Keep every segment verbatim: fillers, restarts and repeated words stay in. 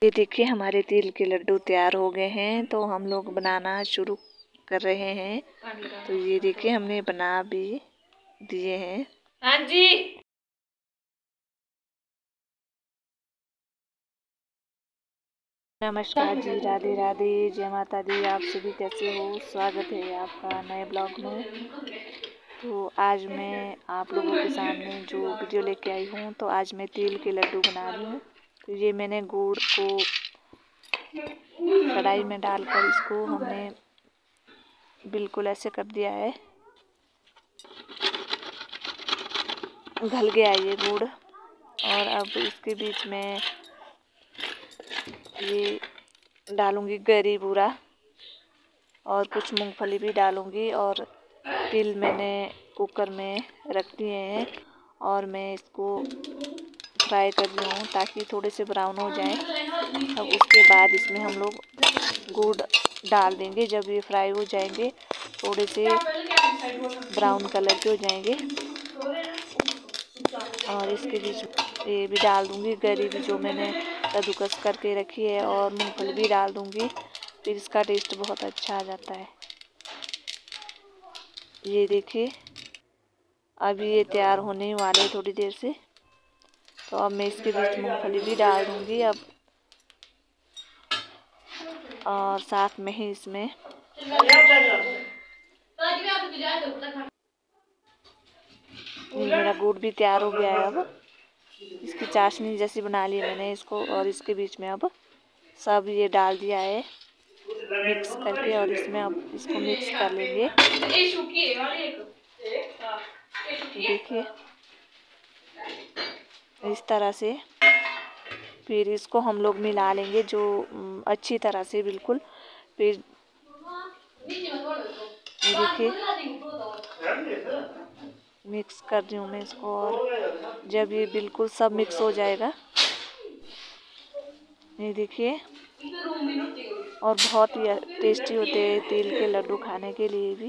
ये देखिए हमारे तिल के लड्डू तैयार हो गए हैं, तो हम लोग बनाना शुरू कर रहे हैं। तो ये देखिए हमने बना भी दिए हैं। हाँ जी। नमस्कार जी, राधे राधे, जय माता दी। आप सभी कैसे हो? स्वागत है आपका नए ब्लॉग में। तो आज मैं आप लोगों के सामने जो वीडियो लेके आई हूँ, तो आज मैं तिल के लड्डू बना रही हूँ। तो ये मैंने गुड़ को कढ़ाई में डालकर इसको हमने बिल्कुल ऐसे कर दिया है, घल गया ये गुड़। और अब इसके बीच में ये डालूंगी गरी बूरा और कुछ मूंगफली भी डालूंगी। और तिल मैंने कुकर में रख दिए हैं और मैं इसको फ्राई कर रही हूँ ताकि थोड़े से ब्राउन हो जाए। अब उसके बाद इसमें हम लोग गुड़ डाल देंगे। जब ये फ्राई हो जाएंगे, थोड़े से ब्राउन कलर के हो जाएंगे, और इसके बीच ये भी डाल दूंगी गरी भी जो मैंने कद्दूकस करके रखी है, और मूंगफली भी डाल दूंगी। फिर इसका टेस्ट बहुत अच्छा आ जाता है। ये देखिए अभी ये तैयार होने वाले थोड़ी देर से। तो अब मैं इसके बीच मूंगफली भी डाल दूंगी अब, और साथ में ही इसमें मेरा गुड़ भी तैयार हो गया है। अब इसकी चाशनी जैसी बना ली मैंने इसको, और इसके बीच में अब सब ये डाल दिया है मिक्स करके, और इसमें अब इसको मिक्स कर लेंगे। देखिए इस तरह से फिर इसको हम लोग मिला लेंगे जो अच्छी तरह से बिल्कुल। फिर देखिए मिक्स कर रही हूँ मैं इसको, और जब ये बिल्कुल सब मिक्स हो जाएगा, ये देखिए, और बहुत ही टेस्टी होते हैं तिल के लड्डू खाने के लिए भी,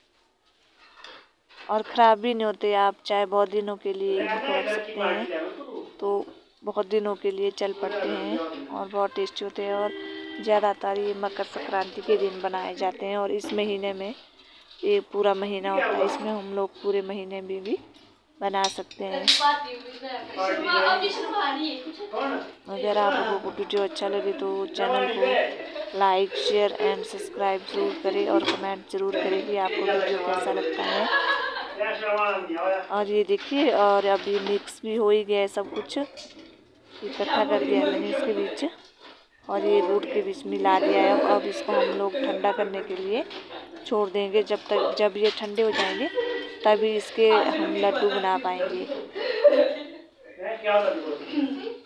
और ख़राब भी नहीं होते। आप चाहे बहुत दिनों के लिए इनको रख सकते हैं, तो बहुत दिनों के लिए चल पड़ते हैं और बहुत टेस्टी होते हैं। और ज़्यादातर ये मकर संक्रांति के दिन बनाए जाते हैं, और इस महीने में ये पूरा महीना होता है, इसमें हम लोग पूरे महीने में भी बना सकते हैं। अगर आप लोगों को वीडियो अच्छा लगे तो चैनल को लाइक शेयर एंड सब्सक्राइब ज़रूर करें, और कमेंट ज़रूर करें कि आपको वीडियो कैसा लगता है। और ये देखिए, और अभी मिक्स भी हो ही गया है सब कुछ, इकट्ठा कर दिया मैंने इसके बीच, और ये गुड़ के बीच मिला दिया है। अब इसको हम लोग ठंडा करने के लिए छोड़ देंगे। जब तक जब ये ठंडे हो जाएंगे तभी इसके हम लड्डू बना पाएंगे।